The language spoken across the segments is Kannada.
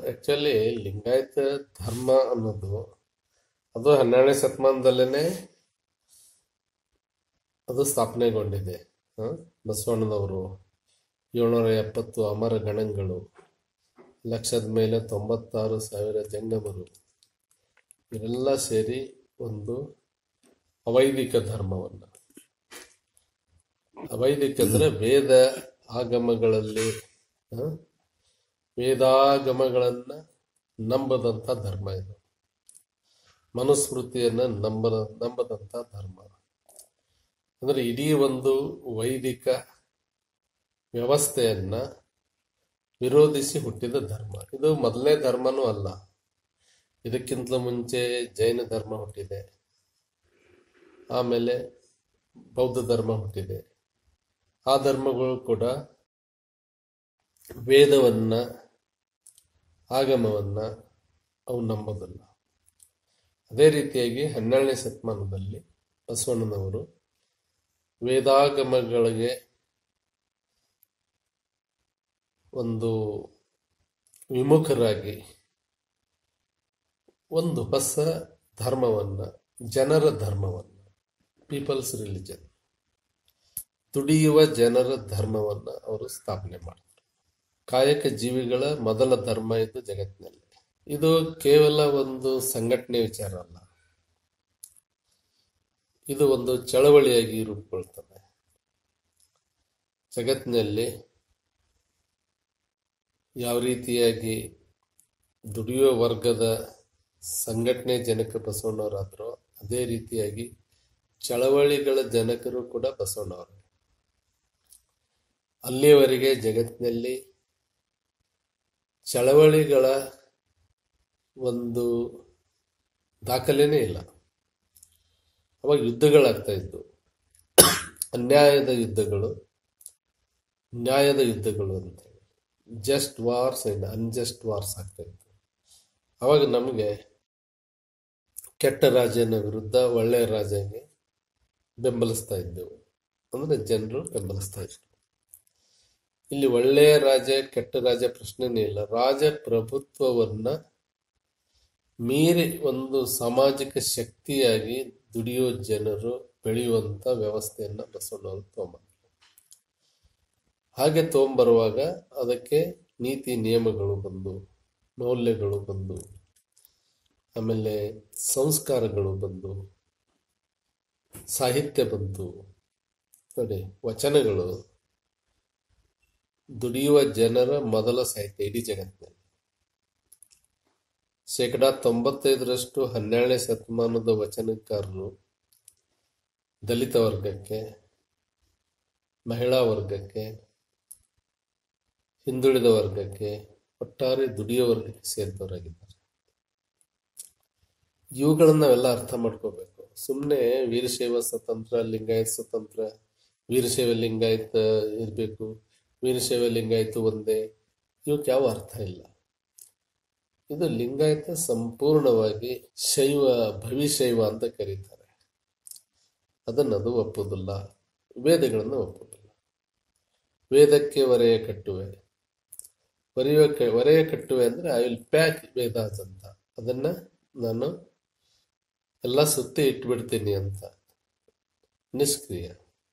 ಆಕ್ಚುಲಿ ಲಿಂಗಾಯತ ಧರ್ಮ ಅನ್ನೋದು ಅದು 12ನೇ ಶತಮಾನದಲ್ಲೇನೆ ಅದು ಸ್ಥಾಪನೆಗೊಂಡಿದೆ. ಬಸವಣ್ಣನವರು 770 ಅಮರ ಗಣಗಳು, ಲಕ್ಷದ ಮೇಲೆ 96,000 ಜಂಗಮರು, ಇವರೆಲ್ಲ ಸೇರಿ ಒಂದು ಅವೈದಿಕ ಧರ್ಮವನ್ನ, ಅವೈದಿಕ ಅಂದ್ರೆ ವೇದ ಆಗಮಗಳಲ್ಲಿ ವೇದಾಗಮಗಳನ್ನ ನಂಬದಂತ ಧರ್ಮ ಇದು. ಮನುಸ್ಮೃತಿಯನ್ನ ನಂಬದಂತ ಧರ್ಮ ಅಂದ್ರೆ ಇಡೀ ಒಂದು ವೈದಿಕ ವ್ಯವಸ್ಥೆಯನ್ನ ವಿರೋಧಿಸಿ ಹುಟ್ಟಿದ ಧರ್ಮ. ಇದು ಮೊದಲನೇ ಧರ್ಮನೂ ಅಲ್ಲ. ಇದಕ್ಕಿಂತಲೂ ಮುಂಚೆ ಜೈನ ಧರ್ಮ ಹುಟ್ಟಿದೆ, ಆಮೇಲೆ ಬೌದ್ಧ ಧರ್ಮ ಹುಟ್ಟಿದೆ. ಆ ಧರ್ಮಗಳು ಕೂಡ ವೇದವನ್ನ ಆಗಮವನ್ನ ಅವು ನಂಬೋದಿಲ್ಲ. ಅದೇ ರೀತಿಯಾಗಿ 12ನೇ ಶತಮಾನದಲ್ಲಿ ಬಸವಣ್ಣನವರು ವೇದಾಗಮಗಳಿಗೆ ಒಂದು ವಿಮುಖರಾಗಿ ಒಂದು ಹೊಸ ಧರ್ಮವನ್ನ, ಜನರ ಧರ್ಮವನ್ನ, ಪೀಪಲ್ಸ್ ರಿಲಿಜನ್, ದುಡಿಯುವ ಜನರ ಧರ್ಮವನ್ನ ಅವರು ಸ್ಥಾಪನೆ ಮಾಡ್ತಾರೆ. ಕಾಯಕ ಜೀವಿಗಳ ಮೊದಲ ಧರ್ಮ ಇದು ಜಗತ್ತಿನಲ್ಲಿ. ಇದು ಕೇವಲ ಒಂದು ಸಂಘಟನೆ ವಿಚಾರ ಅಲ್ಲ, ಇದು ಒಂದು ಚಳವಳಿಯಾಗಿ ರೂಪುಗೊಳ್ತದೆ. ಜಗತ್ತಿನಲ್ಲಿ ಯಾವ ರೀತಿಯಾಗಿ ದುಡಿಯುವ ವರ್ಗದ ಸಂಘಟನೆ ಜನಕ ಬಸವಣ್ಣವರಾದ್ರು, ಅದೇ ರೀತಿಯಾಗಿ ಚಳವಳಿಗಳ ಜನಕರು ಕೂಡ ಬಸವಣ್ಣವರು. ಅಲ್ಲಿಯವರೆಗೆ ಜಗತ್ತಿನಲ್ಲಿ ಚಳವಳಿಗಳ ಒಂದು ದಾಖಲೆನೇ ಇಲ್ಲ. ಅವಾಗ ಯುದ್ಧಗಳಾಗ್ತಾ ಇದ್ದು, ಅನ್ಯಾಯದ ಯುದ್ಧಗಳು, ನ್ಯಾಯದ ಯುದ್ಧಗಳು ಅಂತ ಹೇಳಿ, just wars and unjust wars ಆಗ್ತಾ ಇತ್ತು. ಅವಾಗ ನಮಗೆ ಕೆಟ್ಟ ರಾಜನ ವಿರುದ್ಧ ಒಳ್ಳೆಯ ರಾಜನಿಗೆ ಬೆಂಬಲಿಸ್ತಾ ಇದ್ದೆವು, ಅಂದ್ರೆ ಜನರು ಬೆಂಬಲಿಸ್ತಾ ಇದ್ರು. ಇಲ್ಲಿ ಒಳ್ಳೆಯ ರಾಜ ಕೆಟ್ಟ ರಾಜ ಪ್ರಶ್ನೆನೇ ಇಲ್ಲ. ರಾಜ ಪ್ರಭುತ್ವವನ್ನ ಮೀರಿ ಒಂದು ಸಾಮಾಜಿಕ ಶಕ್ತಿಯಾಗಿ ದುಡಿಯೋ ಜನರು ಬೆಳೆಯುವಂತ ವ್ಯವಸ್ಥೆಯನ್ನ ಬಸವಣ್ಣವರು ತಗೊಂಬಂದ್ರು. ಹಾಗೆ ತಗೊಂಬರುವಾಗ ಅದಕ್ಕೆ ನೀತಿ ನಿಯಮಗಳು ಬಂದು, ಮೌಲ್ಯಗಳು ಬಂದು, ಆಮೇಲೆ ಸಂಸ್ಕಾರಗಳು ಬಂದು, ಸಾಹಿತ್ಯ ಬಂತು. ನೋಡಿ, ವಚನಗಳು ದುಡಿಯುವ ಜನರ ಮೊದಲ ಸಾಹಿತ್ಯ ಇಡೀ ಜಗತ್ತಿನಲ್ಲಿ. 95% 12ನೇ ಶತಮಾನದ ವಚನಕಾರರು ದಲಿತ ವರ್ಗಕ್ಕೆ, ಮಹಿಳಾ ವರ್ಗಕ್ಕೆ, ಹಿಂದುಳಿದ ವರ್ಗಕ್ಕೆ, ಒಟ್ಟಾರೆ ದುಡಿಯೋ ವರ್ಗಕ್ಕೆ ಸೇರಿದವರಾಗಿದ್ದಾರೆ. ಇವುಗಳನ್ನ ನಾವೆಲ್ಲ ಅರ್ಥ ಮಾಡ್ಕೋಬೇಕು. ಸುಮ್ಮನೆ ವೀರಶೈವ ಸ್ವತಂತ್ರ, ಲಿಂಗಾಯತ ಸ್ವತಂತ್ರ, ವೀರಶೈವ ಲಿಂಗಾಯತ ಇರಬೇಕು, ವೀರಶೈವ ಲಿಂಗಾಯತ ಒಂದೇ, ಇವಕ್ಕೆ ಯಾವ ಅರ್ಥ ಇಲ್ಲ. ಇದು ಲಿಂಗಾಯತ ಸಂಪೂರ್ಣವಾಗಿ ಶೈವ, ಭವಿಶೈವ ಅಂತ ಕರೀತಾರೆ. ಅದನ್ನದು ಒಪ್ಪುವುದಿಲ್ಲ, ವೇದಗಳನ್ನು ಒಪ್ಪುವುದಿಲ್ಲ. ವೇದಕ್ಕೆ ವರೆಯ ಕಟ್ಟುವೆ, ವರೆಯ ಕಟ್ಟುವೆ ಅಂದ್ರೆ ಐ ವಿಲ್ ಪ್ಯಾಕ್ ವೇದಾಸ್ ಅಂತ, ಅದನ್ನ ನಾನು ಎಲ್ಲ ಸುತ್ತಿ ಇಟ್ಬಿಡ್ತೀನಿ ಅಂತ. ನಿಷ್ಕ್ರಿಯ,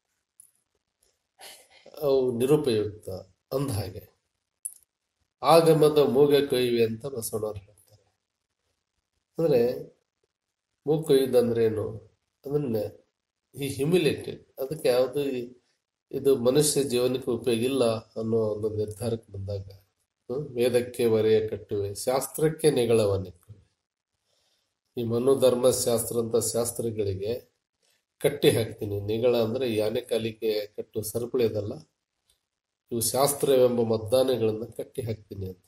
ಅವು ನಿರುಪಯುಕ್ತ ಅಂದ ಹಾಗೆ. ಆಗಮದ ಮೂಗ ಕೊಯ್ವಿ ಅಂತ ಬಸವಣ್ಣವ್ರು ಹೇಳ್ತಾರೆ. ಅಂದ್ರೆ ಮೂಗು ಕೊಯ್ಯುದಂದ್ರೆ ಏನು? ಅದನ್ನ ಈ ಹ್ಯುಮಿಲೇಟೆಡ್, ಅದಕ್ಕೆ ಯಾವುದು ಇದು ಮನುಷ್ಯ ಜೀವನಕ್ಕೆ ಉಪಯೋಗ ಇಲ್ಲ ಅನ್ನೋ ಒಂದು ನಿರ್ಧಾರಕ್ಕೆ ಬಂದಾಗ ವೇದಕ್ಕೆ ವರೆಯ ಕಟ್ಟುವೆ, ಶಾಸ್ತ್ರಕ್ಕೆ ನಿಗಳವನಿಕ್ಕುವೆ. ಈ ಮನುಧರ್ಮಶಾಸ್ತ್ರ ಅಂತ ಶಾಸ್ತ್ರಗಳಿಗೆ ಕಟ್ಟಿ ಹಾಕ್ತೀನಿ. ನಿಗಳ ಅಂದ್ರೆ ಯಾನೆ ಕಾಲಿಗೆ ಕಟ್ಟು ಸರಪಳಿ ಅದಲ್ಲ, ಇವು ಶಾಸ್ತ್ರವೆಂಬ ಮದ್ದಾನೆಗಳನ್ನ ಕಟ್ಟಿ ಹಾಕ್ತೀನಿ ಅಂತ.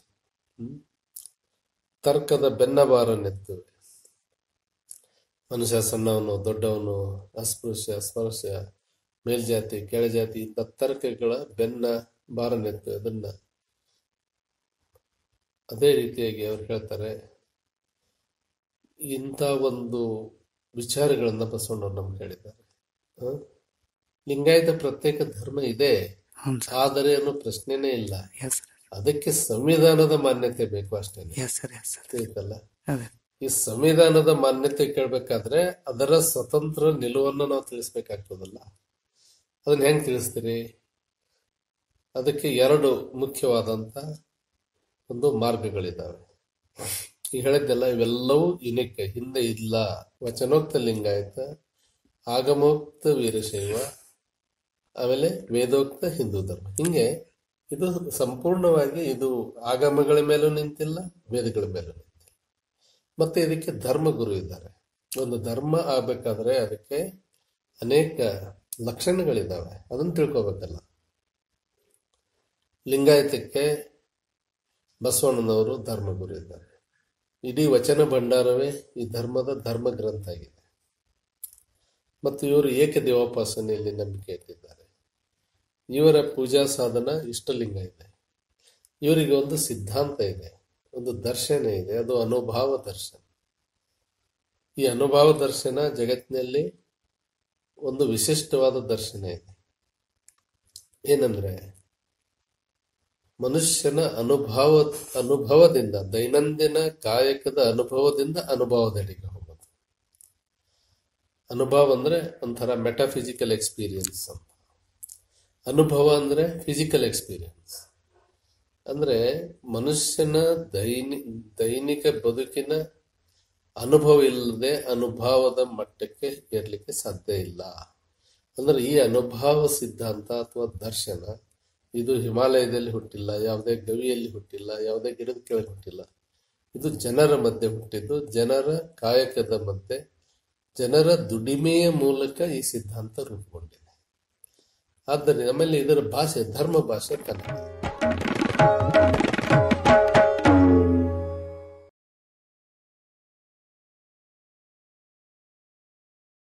ತರ್ಕದ ಬೆನ್ನಬಾರನೆತ್ತುವೆ. ಮನುಷ್ಯ ಸಣ್ಣವನು, ದೊಡ್ಡವನು, ಅಸ್ಪೃಶ್ಯ, ಸ್ಪರ್ಶ, ಮೇಲ್ಜಾತಿ, ಕೆಳಜಾತಿ, ಇಂಥ ತರ್ಕಗಳ ಬೆನ್ನ ಬಾರನೆತ್ತು. ಅದನ್ನ ಅದೇ ರೀತಿಯಾಗಿ ಅವ್ರು ಹೇಳ್ತಾರೆ. ಇಂಥ ಒಂದು ವಿಚಾರಗಳನ್ನ ಬಸವಣ್ಣವ್ರು ನಮ್ಗೆ ಹೇಳಿದ್ದಾರೆ. ಲಿಂಗಾಯತ ಪ್ರತ್ಯೇಕ ಧರ್ಮ ಇದೆ, ಆದರೆ ಅನ್ನೋ ಪ್ರಶ್ನೆನೇ ಇಲ್ಲ. ಅದಕ್ಕೆ ಸಂವಿಧಾನದ ಮಾನ್ಯತೆ ಬೇಕು ಅಷ್ಟೇನೆ. ಎಸ್ ಸರ್ ಎಸ್ ಸರ್ ತಿಳ್ಕಲ್ಲ. ಅದೇ ಈ ಸಂವಿಧಾನದ ಮಾನ್ಯತೆ ಕೇಳ್ಬೇಕಾದ್ರೆ ಅದರ ಸ್ವತಂತ್ರ ನಿಲುವನ್ನು ನಾವು ತಿಳಿಸ್ಬೇಕಾಗ್ತದಲ್ಲ. ಅದನ್ನ ಹೆಂಗ್ ತಿಳಿಸ್ತೀರಿ? ಅದಕ್ಕೆ ಎರಡು ಮುಖ್ಯವಾದಂತ ಒಂದು ಮಾರ್ಗಗಳಿದ್ದಾವೆ. ಈಗ ಹೇಳಿದ್ದೆಲ್ಲ ಇವೆಲ್ಲವೂ ಯುನಿಕ್, ಹಿಂದೆ ಇಲ್ಲ. ವಚನೋಕ್ತ ಲಿಂಗಾಯತ, ಆಗಮೋಕ್ತ ವೀರಶೈವ, ಆಮೇಲೆ ವೇದೋಕ್ತ ಹಿಂದೂ ಧರ್ಮ. ಹಿಂಗೆ ಇದು ಸಂಪೂರ್ಣವಾಗಿ ಇದು ಆಗಮಗಳ ಮೇಲೂ ನಿಂತಿಲ್ಲ, ವೇದಗಳ ಮೇಲೂ ನಿಂತಿಲ್ಲ. ಮತ್ತೆ ಇದಕ್ಕೆ ಧರ್ಮಗುರು ಇದ್ದಾರೆ. ಒಂದು ಧರ್ಮ ಆಗ್ಬೇಕಾದ್ರೆ ಅದಕ್ಕೆ ಅನೇಕ ಲಕ್ಷಣಗಳಿದ್ದಾವೆ, ಅದನ್ನು ತಿಳ್ಕೊಬೇಕಲ್ಲ. ಲಿಂಗಾಯತಕ್ಕೆ ಬಸವಣ್ಣನವರು ಧರ್ಮಗುರು ಇದ್ದಾರೆ. ಇಡೀ ವಚನ ಭಂಡಾರವೇ ಈ ಧರ್ಮದ ಧರ್ಮ ಗ್ರಂಥ ಆಗಿದೆ. ಮತ್ತು ಇವರು ಏಕದೇವೋಪಾಸನೆಯಲ್ಲಿ ನಂಬಿಕೆ ಇಟ್ಟಿದ್ದಾರೆ. ಇವರ ಪೂಜಾ ಸಾಧನ ಇಷ್ಟಲಿಂಗ ಇದೆ. ಇವರಿಗೆ ಒಂದು ಸಿದ್ಧಾಂತ ಇದೆ, ಒಂದು ದರ್ಶನ ಇದೆ, ಅದು ಅನುಭಾವ ದರ್ಶನ. ಈ ಅನುಭಾವ ದರ್ಶನ ಜಗತ್ತಿನಲ್ಲಿ ಒಂದು ವಿಶಿಷ್ಟವಾದ ದರ್ಶನ ಇದೆ. ಏನಂದ್ರೆ ಮನುಷ್ಯನ ಅನುಭವದಿಂದ, ದೈನಂದಿನ ಕಾಯಕದ ಅನುಭವದಿಂದ ಅನುಭವದೆಡೆಗೆ ಹೋಗೋದು. ಅನುಭವ ಅಂದ್ರೆ ಒಂಥರ ಮೆಟಾಫಿಸಿಕಲ್ ಎಕ್ಸ್ಪೀರಿಯನ್ಸ್ ಅಂತ. ಅನುಭವ ಅಂದ್ರೆ ಫಿಸಿಕಲ್ ಎಕ್ಸ್ಪೀರಿಯನ್ಸ್. ಅಂದ್ರೆ ಮನುಷ್ಯನ ದೈನಿಕ ಬದುಕಿನ ಅನುಭವ ಇಲ್ಲದೆ ಅನುಭವದ ಮಟ್ಟಕ್ಕೆ ಏರ್ಲಿಕ್ಕೆ ಸಾಧ್ಯ ಇಲ್ಲ. ಅಂದ್ರೆ ಈ ಅನುಭವ ಸಿದ್ಧಾಂತ ಅಥವಾ ದರ್ಶನ ಇದು ಹಿಮಾಲಯದಲ್ಲಿ ಹುಟ್ಟಿಲ್ಲ, ಯಾವುದೇ ಗವಿಯಲ್ಲಿ ಹುಟ್ಟಿಲ್ಲ, ಯಾವುದೇ ಗಿಡದ ಕೆಳಗೆ ಹುಟ್ಟಿಲ್ಲ. ಇದು ಜನರ ಮಧ್ಯೆ ಹುಟ್ಟಿದ್ದು, ಜನರ ಕಾಯಕದ ಮಧ್ಯೆ, ಜನರ ದುಡಿಮೆಯ ಮೂಲಕ ಈ ಸಿದ್ಧಾಂತ ರೂಪುಗೊಂಡಿದೆ. ಆದ್ದರಿಂದ ಆಮೇಲೆ ಇದರ ಭಾಷೆ, ಧರ್ಮ ಭಾಷೆ ಕನ್ನಡ.